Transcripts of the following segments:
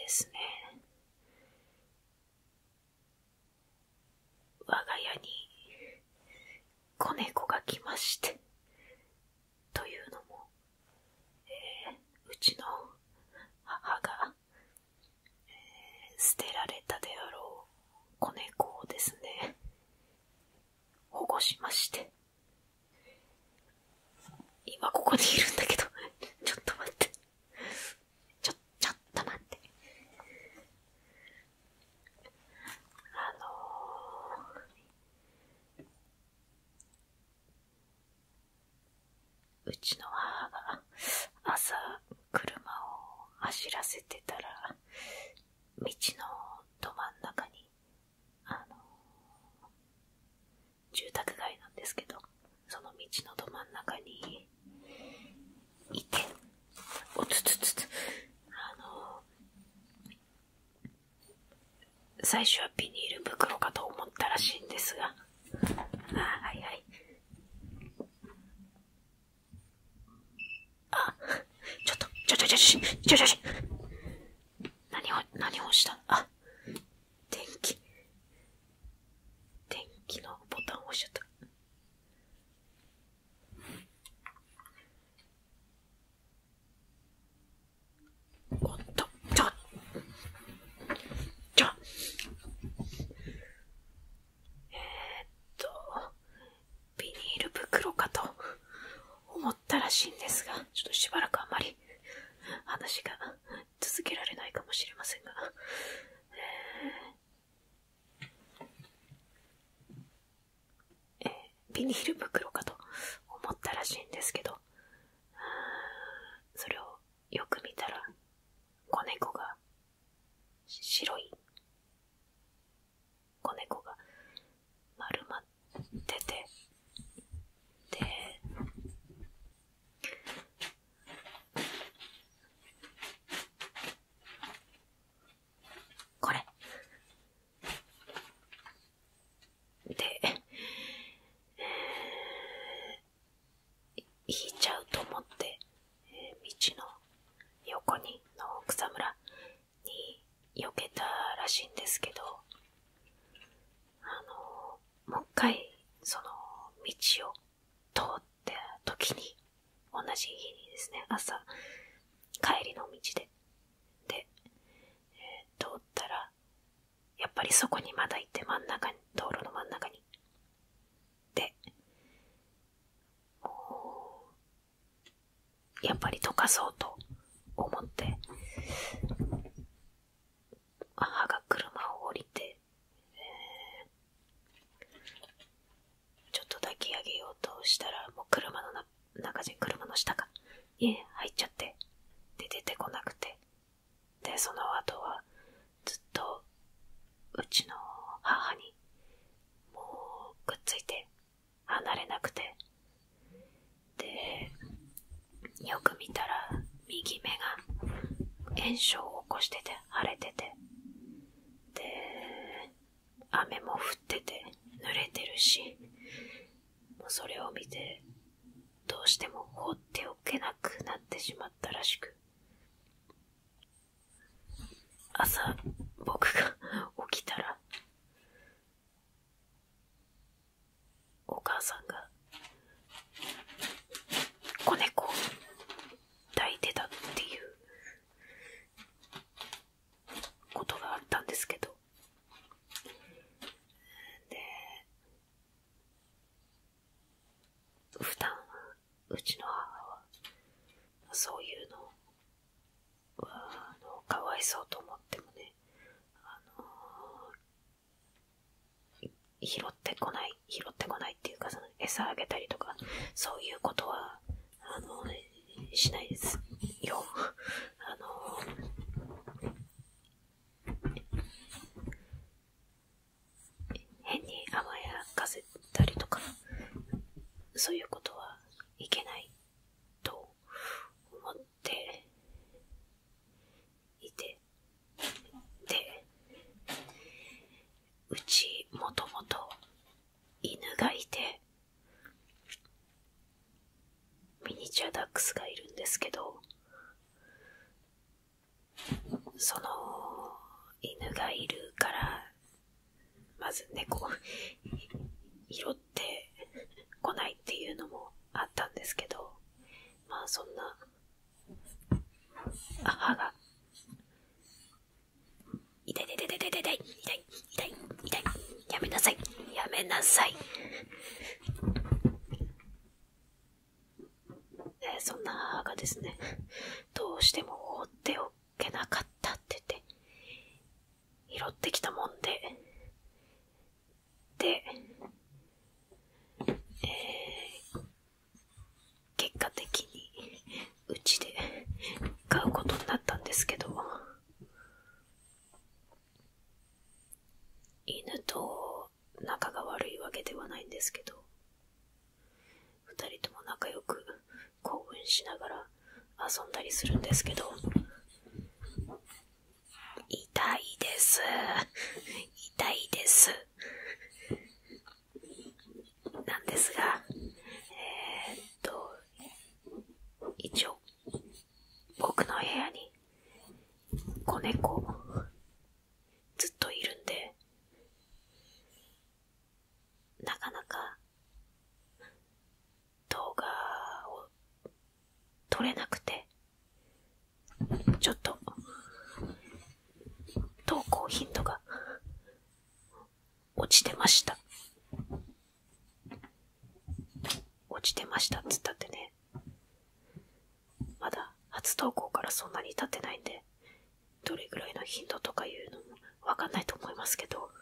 ですね、我が家に子猫が来まして、というのも、うちの母が、捨てられたであろう子猫をですね、保護しまして、今ここにいるんだけど、ちょっと待って。ちょっと待って。うちの母が朝車を走らせてたら、道のど真ん中に、住宅街なんですけど、その道のど真ん中にいて、最初はビニール袋かと思ったらしいんですが、はいはい。何をした？電気のボタンを押しちゃった。おっと、ビニール袋かと思ったらしいんですが、ちょっとしばらくあまり話が続けられないかもしれませんが、ビニール袋かと思ったらしいんですけど、それをよく見たら子猫が、白い子猫が丸まってて、で、これで、引いちゃうと思って、道の横にの草むらに避けたらしいんですけど、もう一回その道を通った時に、同じ日にですね、朝帰りの道で通ったら、やっぱりそこにまだいて、道路の真ん中にで、やっぱり溶かそうと思って、母が車を降りて、ちょっと抱き上げようとしたら、もう車の下か入っちゃって、で出てこなくて、でその後はずっとうちの母にもうくっついて離れなくて、でよく見たら右目が炎症を起こしてて、腫れてて、で雨も降ってて濡れてるし、もうそれを見てどうしても放っておけなくなってしまったらしく、朝僕が起きたら、お母さんが子猫を抱いてたっていうことがあったんですけど、で普段うちの母はそういうのはかわいそうと思ってもね、拾ってこないっていうか、その餌あげたりとかそういうことはしないですよ。変に甘やかせたりとか、そういうことはいけないと思っていて、でうちもともと犬がいて、ミニチュアダックスがいるんですけど、その犬がいるから、まず猫拾ってこないっていうのもあったんですけど、まあそんな、歯が、痛い痛い痛い痛い痛い痛い痛い痛い痛い、やめなさいやめなさい。そんな母がですね、どうしても放っておけなかったって言って拾ってきたもんで、結果的にうちで飼うことになったんですけど、犬と仲が悪いわけではないんですけど、二人とも仲良く興奮しながら遊んだりするんですけど、痛いです痛いですなんですが、一応僕の部屋に子猫ずっといるんで、なかなか動画を撮れなくて、ちょっと投稿頻度が落ちてました。落ちてましたっつったってね、まだ初投稿からそんなに経ってないんで、どれぐらいの頻度とかいうのもわかんないと思いますけど、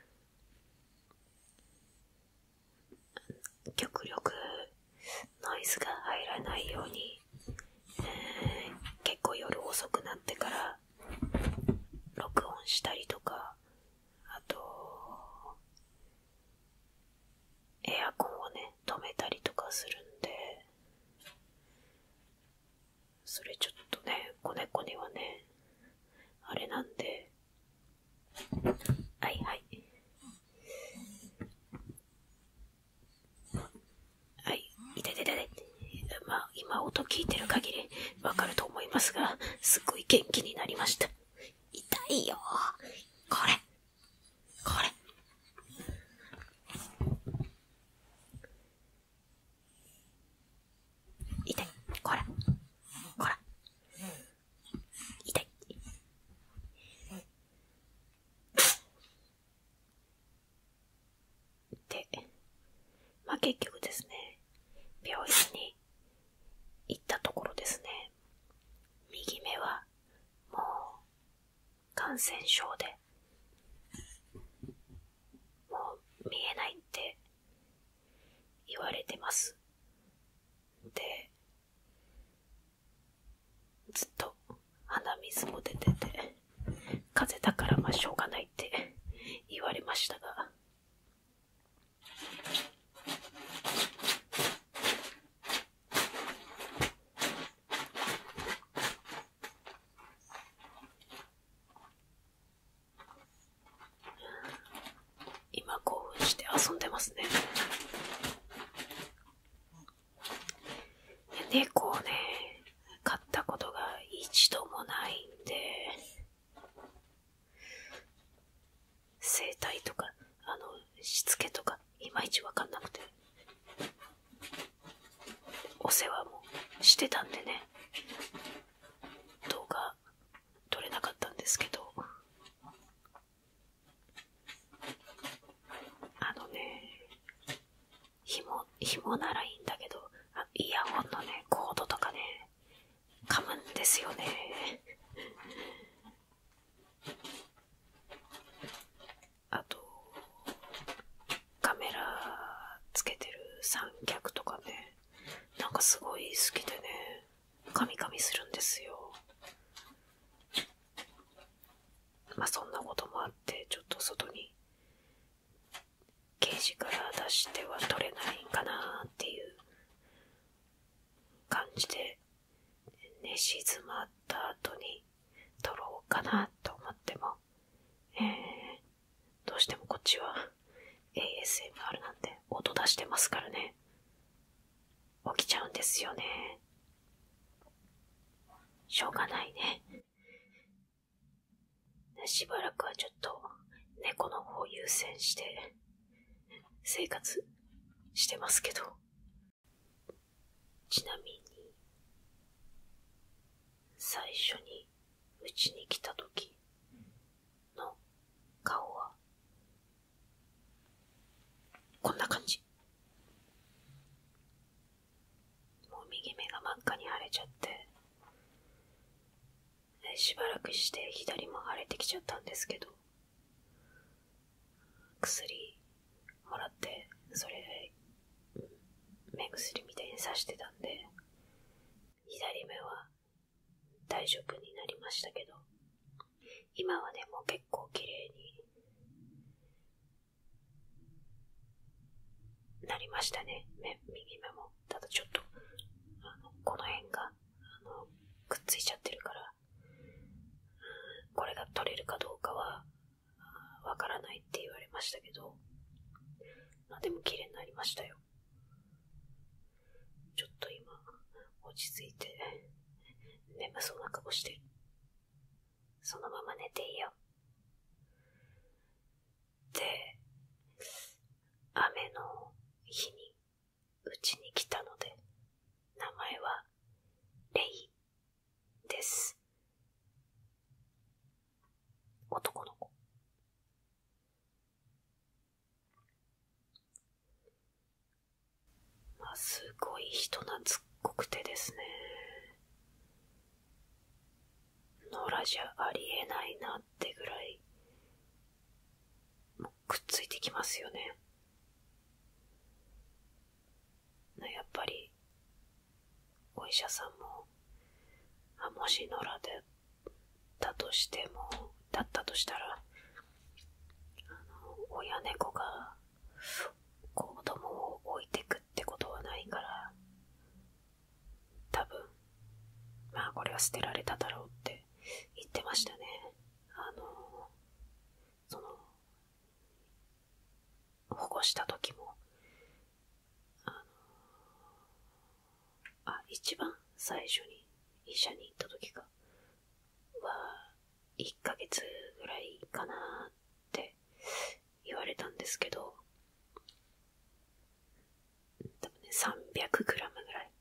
極力ノイズが入らないように、結構夜遅くなってから録音したりとか、あとエアコンをね止めたりとかするんで、それちょっとね子猫にはねあれなんで、はいはいはい、痛い痛い痛い。まあ今音聞いてる限りわかると思いますが、すっごい元気になりました。痛いよこれ痛い、こら痛い。で、まあ結局ですね、病院に行ったところですね、右目はもう感染症でもう見えないって言われてます。で、ずっと鼻水も出てて、風邪だからまあしょうがないって言われましたが、今興奮して遊んでますね。猫をね飼ったことが一度もないんで、生態とかしつけとかいまいちわかんなくて、お世話もしてたんでね、動画撮れなかったんですけど、紐ならいいんだけど、イヤホンのねコードとかね噛むんですよね。あとカメラつけてる三脚とかね、なんかすごい好きでね、カミカミするんですよ。まあそんなこともあって、ちょっと外にケージから出しては撮れないかなっていう感じで、寝静まった後に撮ろうかなと思っても、どうしてもこっちは ASMR なんで音出してますからね、起きちゃうんですよね。しょうがないね。 しばらくはちょっと猫の方を優先して生活してますけど、ちなみに最初にうちに来た時の顔はこんな感じ。もう右目が真っ赤に腫れちゃって、しばらくして左も腫れてきちゃったんですけど、薬もらってそれ目薬みたいに刺してたんで、左目は大丈夫になりましたけど、今はね、もう結構綺麗になりましたね。右目も。ただちょっとこの辺がくっついちゃってるから、これが取れるかどうかはわからないって言われましたけど、まあでも綺麗になりましたよ。ちょっと今落ち着いて眠そうな顔してる。そのまま寝ていいよ。で、雨の日にうちに来たので、名前はレイです。男の子。まあすごい人懐っこくてですね、野良じゃありえないなってぐらいもうくっついてきますよね。やっぱりお医者さんも、もし野良でだったとしたら、親猫が子供を置いてくってことはないから、多分まあこれは捨てられただろうって言ってましたね。その保護した時も、一番最初に医者に行った時は1ヶ月ぐらいかなって言われたんですけど、多分ね、300グラムぐらい。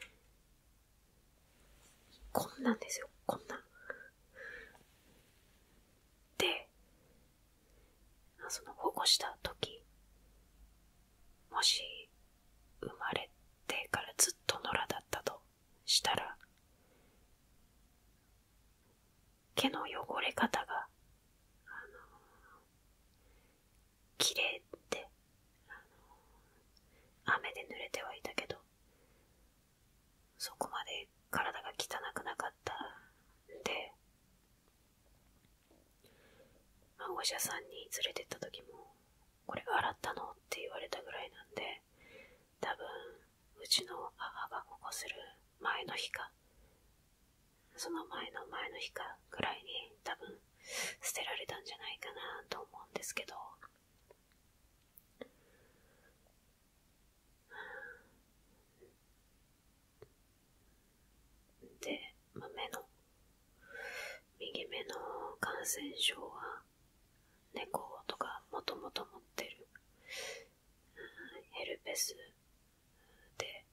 こんなんですよ、こんなん。で、その保護した時、もし生まれてからずっと野良だったとしたら、毛の汚れ方が綺麗で、雨で濡れてはいたけど、そこまで体が汚くなかったんで、お医者さんに連れてった時も、これ洗ったのって言われたぐらいなんで、多分うちの母が保護する前の日か、その前の前の日かぐらいに多分捨てられたんじゃないかなと思うんですけど、で、右目の感染症は猫とかもともと持ってるヘルペスで、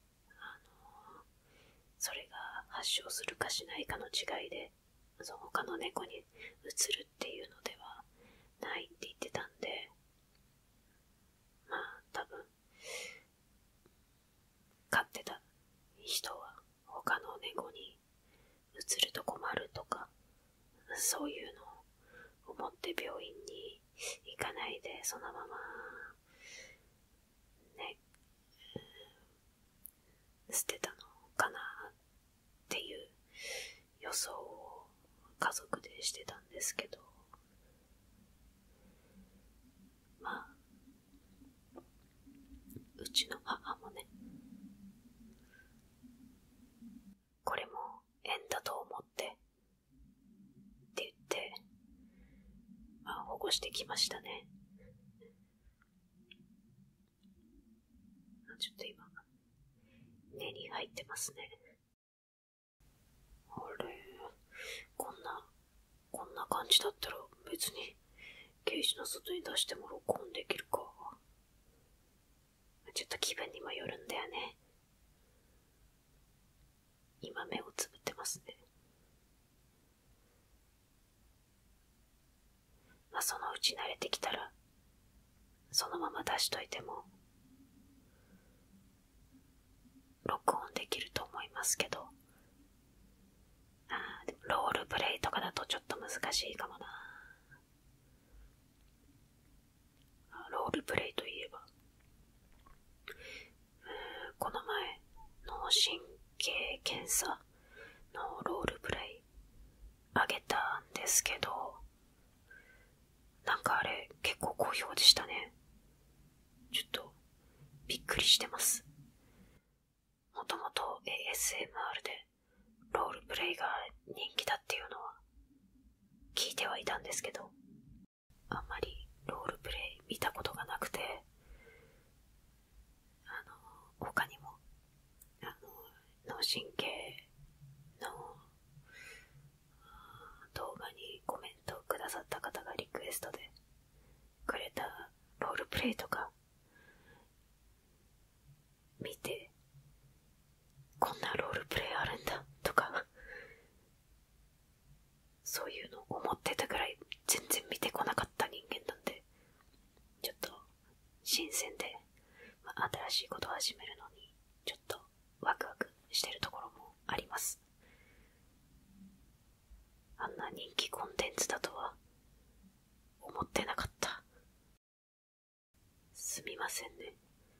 それが発症するかしないかの違いで、他の猫に移るっていうのではないって言ってたんで、まあ多分飼ってた人は他の猫に移ると困るとか、そういうのを思って病院に行かないでそのままね、捨てたのかなっていう予想を家族でしてたんですけど、まあうちの母もね、これも縁だと思ってって言って、まあ保護してきましたね。ちょっと今根に入ってますね。あれ、こんな感じだったら別にケージの外に出しても録音できるか。ちょっと気分にもよるんだよね。今目をつぶってますね。まあそのうち慣れてきたらそのまま出しといても録音できると思いますけど、でもロールプレイとかだとちょっと難しいかもな。ロールプレイといえば、この前脳神経検査のロールプレイあげたんですけど、なんかあれ結構好評でしたね。ちょっとびっくりしてます。もともと ASMR でロールプレイが人気だっていうのは聞いてはいたんですけど、あんまりロールプレイ見たことがなくて、他にも脳神経の動画にコメントをくださった方がリクエストでくれたロールプレイとか見て、こんなロールプレイあるんだとか、そういうの思ってたぐらい全然見てこなかった人間なんで、ちょっと新鮮で、新しいことを始めるのにちょっとワクワクしてるところもあります。あんな人気コンテンツだとは思ってなかった。すみませんね。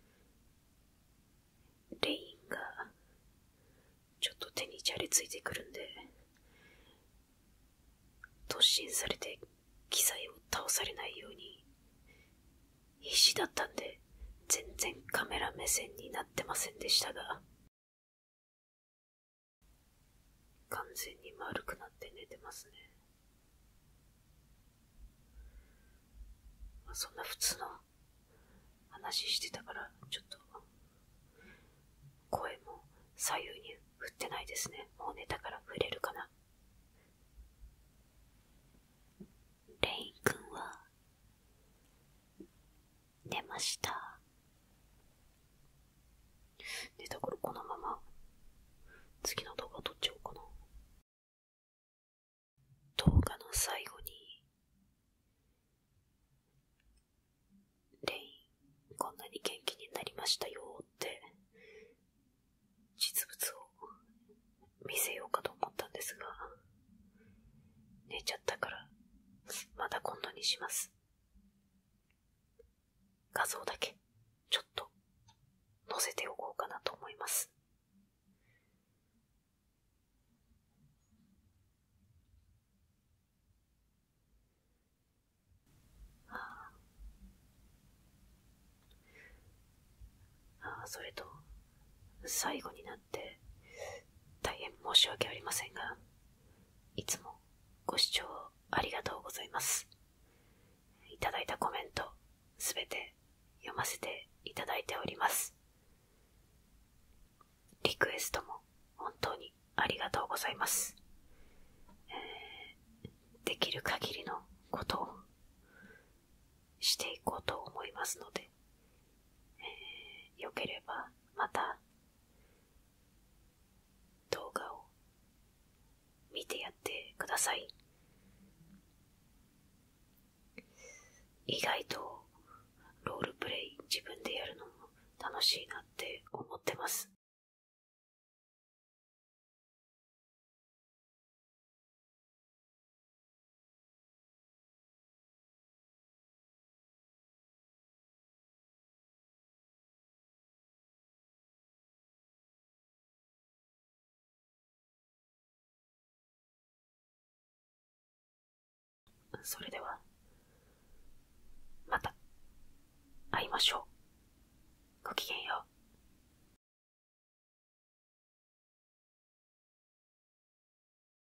レインがちょっと手にじゃれついてくるんで、突進されて機材を倒されないように必死だったんで、全然カメラ目線になってませんでしたが、完全に丸くなって寝てますね。そんな普通の話してたから、ちょっと声も左右に振ってないですね。もう寝たから振れるかな。レインくんは寝ました。寝た頃このまま次の動画撮っちゃおうかな。動画の最後に、レインこんなに元気になりましたよって実物を見せようかと思ったんですが、寝ちゃったからまた今度にします。画像だけちょっと載せておこうかなと思います。それと最後になって大変申し訳ありませんが、いつもご視聴ありがとうございます。いただいたコメントすべて読ませていただいております。リクエストも本当にありがとうございます。できる限りのことをしていこうと思いますので、よければまた動画を見てやってください。意外とロールプレイ自分でやるのも楽しいなって思ってます。それではまた会いましょう。ごきげんよう。